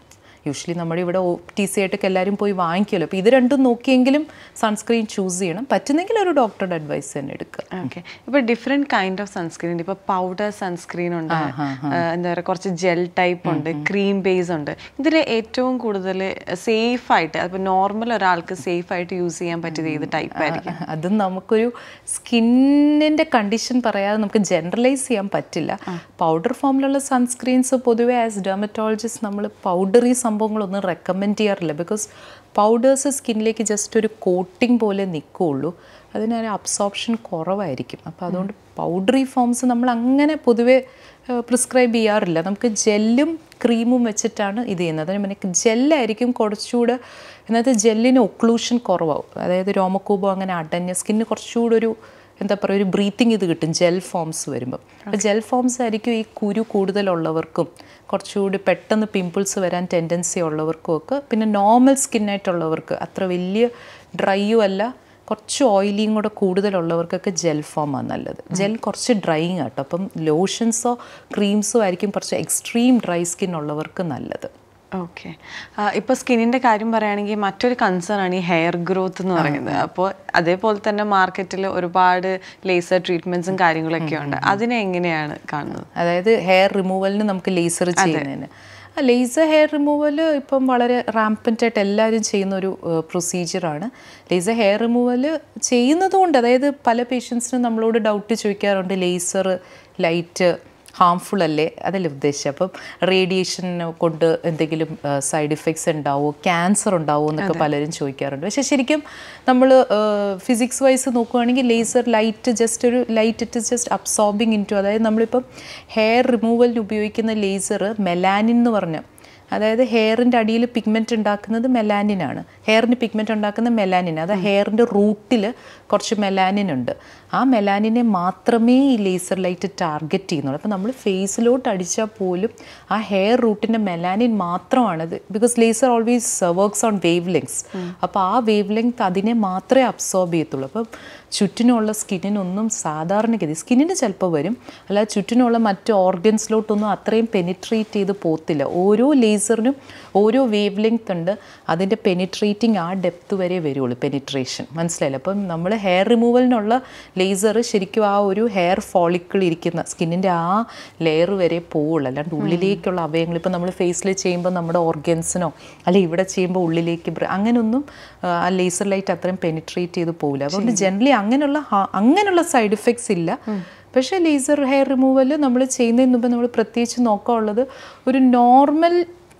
യൂഷ്വലി നമ്മുടെ ഇവിടെ OTC ആയിട്ടൊക്കെ എല്ലാവരും പോയി വാങ്ങിക്കുമല്ലോ. അപ്പോൾ ഇത് രണ്ടും നോക്കിയെങ്കിലും സൺസ്ക്രീൻ ചൂസ് ചെയ്യണം. പറ്റുന്നെങ്കിൽ ഒരു ഡോക്ടറുടെ അഡ്വൈസ് തന്നെ എടുക്കുക. ഓക്കെ. ഇപ്പോൾ ഡിഫറെൻറ്റ് കൈൻഡ് ഓഫ് സൺസ്ക്രീൻ ഉണ്ട്. ഇപ്പോൾ പൗഡർ സൺസ്ക്രീൻ ഉണ്ട്, എന്താ പറയുക, കുറച്ച് ജെൽ ടൈപ്പ് ഉണ്ട്, ക്രീം ബേസ് ഉണ്ട്. ഇതിൽ ഏറ്റവും കൂടുതൽ സേഫായിട്ട്, അപ്പോൾ നോർമൽ ഒരാൾക്ക് സേഫായിട്ട് യൂസ് ചെയ്യാൻ പറ്റിയത് ഏത് ടൈപ്പ് ആയിരിക്കും? അത് നമുക്കൊരു സ്കിന്നിൻ്റെ കണ്ടീഷൻ പറയാതെ നമുക്ക് ജനറലൈസ് ചെയ്യാൻ പറ്റില്ല. പൗഡർ ഫോമിലുള്ള സൺസ്ക്രീൻസ് പൊതുവേ ആസ് ഡെർമറ്റോളജിസ്റ്റ് നമ്മൾ പൗഡറി സംഭവങ്ങളൊന്നും റെക്കമെൻഡ് ചെയ്യാറില്ല. ബിക്കോസ് പൗഡേഴ്സ് സ്കിന്നിലേക്ക് ജസ്റ്റ് ഒരു കോട്ടിംഗ് പോലെ നിൽക്കുകയുള്ളൂ, അതിനൊരു അബ്സോർപ്ഷൻ കുറവായിരിക്കും. അപ്പോൾ അതുകൊണ്ട് പൗഡറി ഫോംസ് നമ്മൾ അങ്ങനെ പൊതുവേ പ്രിസ്ക്രൈബ് ചെയ്യാറില്ല. നമുക്ക് ജെല്ലും ക്രീമും വെച്ചിട്ടാണ് ഇത് ചെയ്യുന്നത്. അതിന് എനിക്ക് ജെല്ലായിരിക്കും കുറച്ചുകൂടെ, എന്നത്തെ ജെല്ലിന് ഒക്ലൂഷൻ കുറവാകും. അതായത് രോമക്കൂപം അങ്ങനെ അടഞ്ഞ സ്കിന്നിന് കുറച്ചുകൂടെ ഒരു എന്താ പറയുക, ഒരു ബ്രീത്തിങ് ഇത് കിട്ടും ജെൽ ഫോംസ് വരുമ്പം. അപ്പോൾ ജെൽ ഫോംസ് ആയിരിക്കും ഈ കുരു കൂടുതലുള്ളവർക്കും, കുറച്ചുകൂടി പെട്ടെന്ന് പിമ്പിൾസ് വരാൻ ടെൻഡൻസി ഉള്ളവർക്കും ഒക്കെ, പിന്നെ നോർമൽ സ്കിന്നായിട്ടുള്ളവർക്ക് അത്ര വലിയ ഡ്രൈയും അല്ല കുറച്ച് ഓയിലിയും കൂടെ കൂടുതലുള്ളവർക്കൊക്കെ ജെൽ ഫോമാണ് നല്ലത്. ജെൽ കുറച്ച് ഡ്രൈയിങ് ആട്ടോ. അപ്പം ലോഷൻസോ ക്രീംസോ ആയിരിക്കും കുറച്ച് എക്സ്ട്രീം ഡ്രൈ സ്കിൻ ഉള്ളവർക്ക് നല്ലത്. ഓക്കെ. ഇപ്പോൾ സ്കിന്നിൻ്റെ കാര്യം പറയുകയാണെങ്കിൽ മറ്റൊരു കൺസേൺ ആണ് ഈ ഹെയർ ഗ്രോത്ത് എന്ന് പറയുന്നത്. അപ്പോൾ അതേപോലെ തന്നെ മാർക്കറ്റിൽ ഒരുപാട് ലേസർ ട്രീറ്റ്മെൻറ്റ്സും കാര്യങ്ങളൊക്കെ ഉണ്ട്. അതിനെ എങ്ങനെയാണ് കാണുന്നത്? അതായത് ഹെയർ റിമൂവലിന് നമുക്ക് ലേസർ ചെയ്യുന്നതിന്, ലേസർ ഹെയർ റിമൂവൽ ഇപ്പം വളരെ റാമ്പൻ്റായിട്ട് എല്ലാവരും ചെയ്യുന്നൊരു പ്രൊസീജിയറാണ്. ലേസർ ഹെയർ റിമൂവൽ ചെയ്യുന്നതുകൊണ്ട്, അതായത് പല പേഷ്യൻസിനും നമ്മളോട് ഡൗട്ട് ചോദിക്കാറുണ്ട്, ലേസർ ലൈറ്റ് ഹാംഫുൾ അല്ലേ, അതല്ലേ ഉദ്ദേശിച്ചത്. അപ്പം റേഡിയേഷൻ കൊണ്ട് എന്തെങ്കിലും സൈഡ് ഇഫക്ട്സ് ഉണ്ടാവുമോ, ക്യാൻസർ ഉണ്ടാവുമോ എന്നൊക്കെ പലരും ചോദിക്കാറുണ്ട്. പക്ഷേ ശരിക്കും നമ്മൾ ഫിസിക്സ് വൈസ് നോക്കുകയാണെങ്കിൽ ലേസർ ലൈറ്റ് ജസ്റ്റ് ഒരു light, it is just absorbing into, അതായത് നമ്മളിപ്പം ഹെയർ റിമൂവലിന് ഉപയോഗിക്കുന്ന ലേസർ മെലാനിൻ എന്ന് പറഞ്ഞ, അതായത് ഹെയറിൻ്റെ അടിയിൽ പിഗ്മെൻറ്റ് ഉണ്ടാക്കുന്നത് മെലാനിനാണ്. ഹെയറിന് പിഗ്മെൻറ്റ് ഉണ്ടാക്കുന്ന മെലാനിൻ, അത് ഹെയറിൻ്റെ റൂട്ടിൽ കുറച്ച് മെലാനിൻ ഉണ്ട്. ആ മെലാനിനെ മാത്രമേ ഈ ലേസർ ലൈറ്റ് ടാർഗറ്റ് ചെയ്യുന്നുള്ളൂ. അപ്പോൾ നമ്മൾ ഫേസിലോട്ട് അടിച്ചാൽ പോലും ആ ഹെയർ റൂട്ടിൻ്റെ മെലാനിൻ മാത്രമാണത്. Because laser always works on wavelengths. അപ്പോൾ ആ വേവ് ലെങ്ത് അതിനെ മാത്രമേ അബ്സോർബ് ചെയ്യത്തുള്ളൂ. അപ്പം ചുറ്റിനുള്ള സ്കിന്നിനൊന്നും സാധാരണഗതി സ്കിന്നിന് ചിലപ്പോൾ വരും, അല്ലാതെ ചുറ്റിനുള്ള മറ്റ് ഓർഗൻസിലോട്ടൊന്നും അത്രയും പെനിട്രേറ്റ് ചെയ്ത് പോകത്തില്ല. ഓരോ ലേസറിനും ഓരോ വേവ് ലെങ്ത് ഉണ്ട്, അതിൻ്റെ പെനിട്രേറ്റിംഗ് ആ ഡെപ്ത് വരെ വരുള്ളൂ, പെനിട്രേഷൻ. മനസ്സിലായില്ല? അപ്പം നമ്മൾ ഹെയർ റിമൂവലിനുള്ള ലേസർ ശരിക്കും ആ ഒരു ഹെയർ ഫോളിക്കിൾ ഇരിക്കുന്ന സ്കിന്നിൻ്റെ ആ ലെയർ വരെ പോവുള്ളൂ, അല്ലാണ്ട് ഉള്ളിലേക്കുള്ള അവയവങ്ങൾ ഇപ്പം നമ്മൾ ഫേസിൽ ചെയ്യുമ്പോൾ നമ്മുടെ ഓർഗൻസിനോ അല്ലെങ്കിൽ ഇവിടെ ചെയ്യുമ്പോൾ ഉള്ളിലേക്ക് അങ്ങനെയൊന്നും ആ ലേസർ ലൈറ്റ് അത്രയും പെനിട്രേറ്റ് ചെയ്ത് പോകില്ല. അതുകൊണ്ട് ജനറലി അങ്ങനെയുള്ള സൈഡ് ഇഫക്ട്സ് ഇല്ല. പക്ഷേ ലേസർ ഹെയർ റിമൂവൽ നമ്മൾ ചെയ്യുന്നതിന് മുമ്പ് നമ്മൾ പ്രത്യേകിച്ച് നോക്കാനുള്ളത്, ഒരു നോർമൽ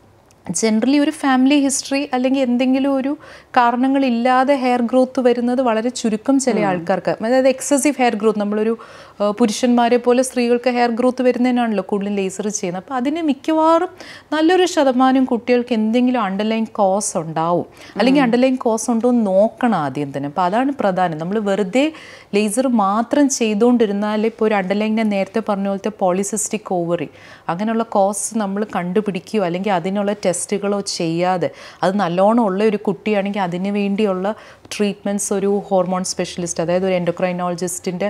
ജനറലി ഒരു ഫാമിലി ഹിസ്റ്ററി അല്ലെങ്കിൽ എന്തെങ്കിലും ഒരു കാരണങ്ങളില്ലാതെ ഹെയർ ഗ്രോത്ത് വരുന്നത് വളരെ ചുരുക്കം ചില ആൾക്കാർക്ക്. അതായത് എക്സസീവ് ഹെയർ ഗ്രോത്ത്, നമ്മളൊരു പുരുഷന്മാരെ പോലെ സ്ത്രീകൾക്ക് ഹെയർ ഗ്രോത്ത് വരുന്നതിനാണല്ലോ കൂടുതലും ലേസർ ചെയ്യുന്നത്. അപ്പോൾ അതിന് മിക്കവാറും നല്ലൊരു ശതമാനം കുട്ടികൾക്ക് എന്തെങ്കിലും അണ്ടർലൈൻ കോസ് ഉണ്ടാവും, അല്ലെങ്കിൽ അണ്ടർലൈൻ കോസ് ഉണ്ടോ എന്ന് നോക്കണം ആദ്യം തന്നെ. അപ്പോൾ അതാണ് പ്രധാനം. നമ്മൾ വെറുതെ ലേസർ മാത്രം ചെയ്തുകൊണ്ടിരുന്നാൽ ഇപ്പോൾ ഒരു അണ്ടർലൈൻ, ഞാൻ നേരത്തെ പറഞ്ഞ പോലത്തെ പോളിസിസ്റ്റിക് ഓവറി അങ്ങനെയുള്ള കോസ് നമ്മൾ കണ്ടുപിടിക്കുകയോ അല്ലെങ്കിൽ അതിനുള്ള ടെസ്റ്റുകളോ ചെയ്യാതെ, അത് നല്ലോണം ഉള്ള ഒരു കുട്ടിയാണെങ്കിൽ അതിന് വേണ്ടിയുള്ള ട്രീറ്റ്മെൻറ്റ്സ് ഒരു ഹോർമോൺ സ്പെഷ്യലിസ്റ്റ്, അതായത് ഒരു എൻഡോക്രൈനോളജിസ്റ്റിൻ്റെ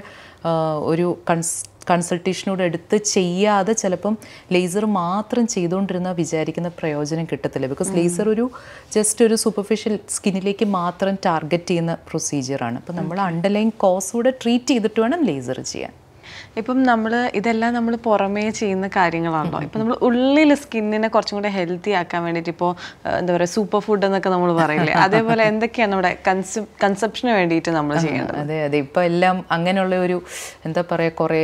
ഒരു കൺസൾട്ടേഷനോട് എടുത്ത് ചെയ്യാതെ ചിലപ്പം ലേസർ മാത്രം ചെയ്തുകൊണ്ടിരുന്നാൽ വിചാരിക്കുന്ന പ്രയോജനം കിട്ടത്തില്ല. ബിക്കോസ് ലേസർ ഒരു ജസ്റ്റ് ഒരു സൂപ്പർഫിഷ്യൽ സ്കിന്നിലേക്ക് മാത്രം ടാർഗറ്റ് ചെയ്യുന്ന പ്രൊസീജിയറാണ്. അപ്പോൾ നമ്മൾ അണ്ടർലൈൻ കോസ് കൂടെ ട്രീറ്റ് ചെയ്തിട്ട് വേണം ലേസർ ചെയ്യാൻ. ഇപ്പം ഇതെല്ലാം നമ്മൾ പുറമേ ചെയ്യുന്ന കാര്യങ്ങളാണല്ലോ. ഇപ്പം നമ്മൾ ഉള്ളിൽ സ്കിന്നിനെ കുറച്ചും കൂടെ ഹെൽത്തി ആക്കാൻ വേണ്ടിയിട്ട് ഇപ്പോൾ എന്താ പറയുക, സൂപ്പർ ഫുഡ് എന്നൊക്കെ നമ്മൾ പറയില്ലേ, അതേപോലെ എന്തൊക്കെയാണ് നമ്മുടെ കൺസെപ്ഷന് വേണ്ടിയിട്ട് നമ്മൾ ചെയ്യേണ്ടത്? അതെ, ഇപ്പോൾ എല്ലാം അങ്ങനെയുള്ള ഒരു എന്താ പറയുക, കുറേ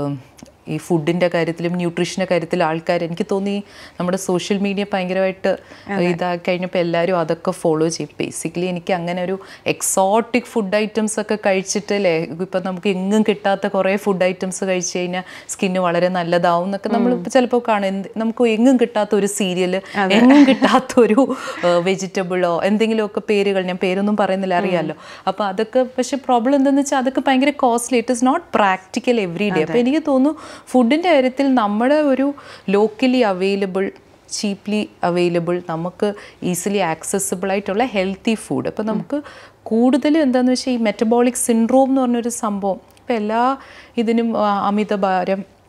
ഈ ഫുഡിൻ്റെ കാര്യത്തിലും ന്യൂട്രീഷൻ്റെ കാര്യത്തിലും ആൾക്കാർ, എനിക്ക് തോന്നി നമ്മുടെ സോഷ്യൽ മീഡിയ ഭയങ്കരമായിട്ട് ഇതാക്കി കഴിഞ്ഞപ്പോൾ എല്ലാവരും അതൊക്കെ ഫോളോ ചെയ്യും. ബേസിക്കലി എനിക്ക് അങ്ങനെ ഒരു എക്സോട്ടിക് ഫുഡ് ഐറ്റംസ് ഒക്കെ കഴിച്ചിട്ട് അല്ലേ, ഇപ്പം നമുക്ക് എങ്ങും കിട്ടാത്ത കുറേ ഫുഡ് ഐറ്റംസ് കഴിച്ച് കഴിഞ്ഞാൽ സ്കിന്ന് വളരെ നല്ലതാവും എന്നൊക്കെ നമ്മൾ ചിലപ്പോൾ കാണും. നമുക്ക് എങ്ങും കിട്ടാത്ത ഒരു സീരിയൽ, എങ്ങും കിട്ടാത്തൊരു വെജിറ്റബിളോ എന്തെങ്കിലുമൊക്കെ പേരുകൾ, ഞാൻ പേരൊന്നും പറയുന്നില്ല, അറിയാമല്ലോ. അപ്പോൾ അതൊക്കെ, പക്ഷേ പ്രോബ്ലം എന്താണെന്ന് വെച്ചാൽ അതൊക്കെ ഭയങ്കര costly, it is not practical every day. അപ്പോൾ എനിക്ക് തോന്നുന്നു ഫുഡിൻ്റെ കാര്യത്തിൽ നമ്മുടെ ഒരു ലോക്കലി അവൈലബിൾ, ചീപ്ലി അവൈലബിൾ, നമുക്ക് ഈസിലി ആക്സസിബിൾ ആയിട്ടുള്ള ഹെൽത്തി ഫുഡ്. അപ്പോൾ നമുക്ക് കൂടുതലും എന്താണെന്ന് വെച്ചാൽ ഈ മെറ്റബോളിക് സിൻഡ്രോം എന്ന് പറഞ്ഞൊരു സംഭവം, ഇപ്പോൾ എല്ലാ ഇതിനും അമിതഭാരം,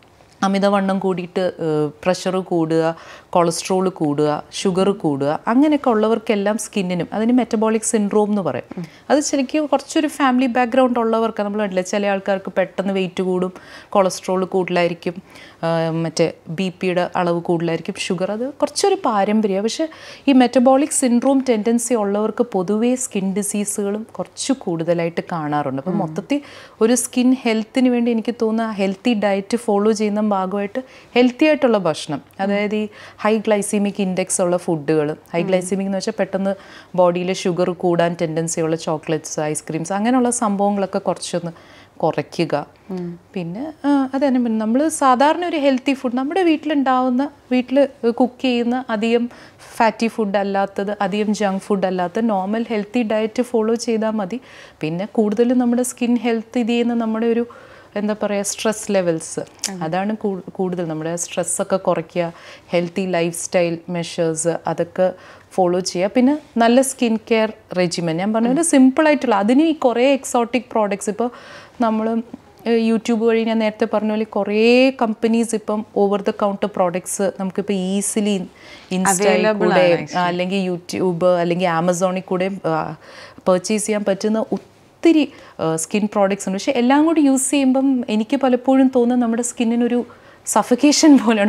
അമിതവണ്ണം കൂടിയിട്ട് പ്രഷർ കൂടുക, കൊളസ്ട്രോൾ കൂടുക, ഷുഗർ കൂടുക, അങ്ങനെയൊക്കെ ഉള്ളവർക്കെല്ലാം സ്കിന്നിനും അതിന് മെറ്റബോളിക് സിൻഡ്രോം എന്ന് പറയും. അത് ശരിക്കും കുറച്ചൊരു ഫാമിലി ബാക്ക്ഗ്രൗണ്ട് ഉള്ളവർക്ക് നമ്മൾ കണ്ടില്ല, ചില ആൾക്കാർക്ക് പെട്ടെന്ന് വെയിറ്റ് കൂടും, കൊളസ്ട്രോൾ കൂടുതലായിരിക്കും, മറ്റേ BP-യുടെ അളവ് കൂടുതലായിരിക്കും, ഷുഗർ, അത് കുറച്ചൊരു പാരമ്പര്യമാണ്. പക്ഷേ ഈ മെറ്റബോളിക് സിൻഡ്രോം ടെൻഡൻസി ഉള്ളവർക്ക് പൊതുവേ സ്കിൻ ഡിസീസുകളും കുറച്ച് കൂടുതലായിട്ട് കാണാറുണ്ട്. അപ്പം മൊത്തത്തിൽ ഒരു സ്കിൻ ഹെൽത്തിന് വേണ്ടി എനിക്ക് തോന്നുന്ന ഹെൽത്തി ഡയറ്റ് ഫോളോ ചെയ്യുന്ന ഭാഗമായിട്ട് ഹെൽത്തി ആയിട്ടുള്ള ഭക്ഷണം, അതായത് ഈ ഹൈ ഗ്ലൈസീമിക് ഇൻഡെക്സ് ഉള്ള ഫുഡുകൾ, ഹൈ ഗ്ലൈസീമിക് എന്ന് വെച്ചാൽ പെട്ടെന്ന് ബോഡിയിൽ ഷുഗർ കൂടാൻ ടെൻഡൻസിയുള്ള ചോക്ലേറ്റ്സ്, ഐസ്ക്രീംസ്, അങ്ങനെയുള്ള സംഭവങ്ങളൊക്കെ കുറച്ചൊന്ന് കുറയ്ക്കുക. പിന്നെ അതന്നെ നമ്മൾ സാധാരണ ഒരു ഹെൽത്തി ഫുഡ് നമ്മുടെ വീട്ടിലുണ്ടാവുന്ന, വീട്ടിൽ കുക്ക് ചെയ്യുന്ന അധികം ഫാറ്റി ഫുഡ് അല്ലാത്തത്, അധികം ജങ്ക് ഫുഡ് അല്ലാത്ത നോർമൽ ഹെൽത്തി ഡയറ്റ് ഫോളോ ചെയ്താൽ മതി. പിന്നെ കൂടുതലും നമ്മുടെ സ്കിൻ ഹെൽത്ത് ഇത് ചെയ്യുന്ന നമ്മുടെ ഒരു എന്താ പറയുക സ്ട്രെസ് ലെവൽസ്, അതാണ് കൂടുതൽ നമ്മുടെ സ്ട്രെസ്സൊക്കെ കുറയ്ക്കുക, ഹെൽത്തി ലൈഫ് സ്റ്റൈൽ മെഷേഴ്സ് അതൊക്കെ ഫോളോ ചെയ്യുക. പിന്നെ നല്ല സ്കിൻ കെയർ റെജിമെൻ, ഞാൻ പറഞ്ഞൊരു സിമ്പിളായിട്ടുള്ള, അതിന് ഈ കുറേ എക്സോട്ടിക് പ്രോഡക്ട്സ് ഇപ്പോൾ നമ്മൾ യൂട്യൂബ് വഴി ഞാൻ നേരത്തെ പറഞ്ഞ പോലെ കുറേ കമ്പനീസ് ഇപ്പം ഓവർ ദ കൗണ്ടർ പ്രോഡക്ട്സ് നമുക്കിപ്പോൾ ഈസിലി ഇൻസ്റ്റയിൽ കൂടെ അല്ലെങ്കിൽ യൂട്യൂബ് അല്ലെങ്കിൽ ആമസോണിൽ കൂടെ പർച്ചേസ് ചെയ്യാൻ പറ്റുന്ന ഒത്തിരി സ്കിൻ പ്രോഡക്ട്സ് ഉണ്ട്. പക്ഷേ എല്ലാം കൂടി യൂസ് ചെയ്യുമ്പം എനിക്ക് പലപ്പോഴും തോന്നുന്നത് നമ്മുടെ സ്കിന്നിനൊരു സഫിക്കേഷൻ പോലെയാണ്.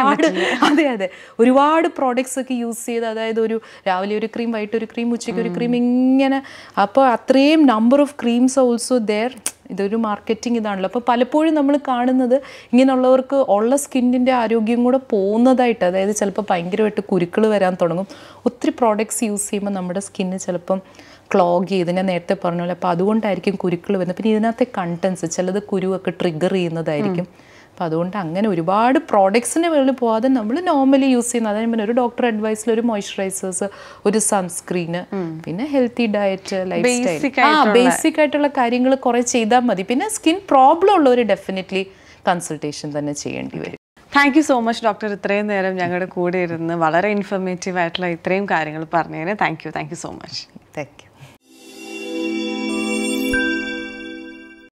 ഒരുപാട് പ്രോഡക്ട്സ് ഒക്കെ യൂസ് ചെയ്ത്, അതായത് ഒരു രാവിലെ ഒരു ക്രീം, വൈകിട്ട് ഒരു ക്രീം, ഉച്ചയ്ക്ക് ഒരു ക്രീം, ഇങ്ങനെ. അപ്പോൾ അത്രയും number of creams also there. ഇതൊരു മാർക്കറ്റിംഗ് ഇതാണല്ലോ. അപ്പോൾ പലപ്പോഴും നമ്മൾ കാണുന്നത് ഇങ്ങനെയുള്ളവർക്ക് ഉള്ള സ്കിന്നിൻ്റെ ആരോഗ്യം കൂടെ പോകുന്നതായിട്ട്, അതായത് ചിലപ്പോൾ ഭയങ്കരമായിട്ട് കുരുക്കൾ വരാൻ തുടങ്ങും. ഒത്തിരി പ്രോഡക്ട്സ് യൂസ് ചെയ്യുമ്പോൾ നമ്മുടെ സ്കിന്ന് ചിലപ്പം ക്ലോഗ് ചെയ്ത്, ഞാൻ നേരത്തെ പറഞ്ഞ പോലെ, അപ്പോൾ അതുകൊണ്ടായിരിക്കും കുരുക്കൾ വരുന്നത്. പിന്നെ ഇതിനകത്തെ കണ്ടൻസ് ചിലത് കുരുവൊക്കെ ട്രിഗർ ചെയ്യുന്നതായിരിക്കും. അപ്പോൾ അതുകൊണ്ട് അങ്ങനെ ഒരുപാട് പ്രോഡക്ട്സിന് വേണ്ടി പോകാതെ നമ്മൾ നോർമലി യൂസ് ചെയ്യുന്ന, അതായത് പിന്നെ ഒരു ഡോക്ടർ അഡ്വൈസിൽ ഒരു മോയ്സ്ചറൈസേഴ്സ്, ഒരു സൺസ്ക്രീന്, പിന്നെ healthy diet, lifestyle, basic ആയിട്ടുള്ള കാര്യങ്ങൾ കുറേ ചെയ്താൽ മതി. പിന്നെ സ്കിൻ പ്രോബ്ലം ഉള്ളവർ ഡെഫിനറ്റ്ലി കൺസൾട്ടേഷൻ തന്നെ ചെയ്യേണ്ടി വരും. Thank you so much doctor, ഇത്രയും നേരം ഞങ്ങളുടെ കൂടെ ഇരുന്ന് വളരെ ഇൻഫർമേറ്റീവ് ആയിട്ടുള്ള ഇത്രയും കാര്യങ്ങൾ പറഞ്ഞതിന് thank you so much. Thank U.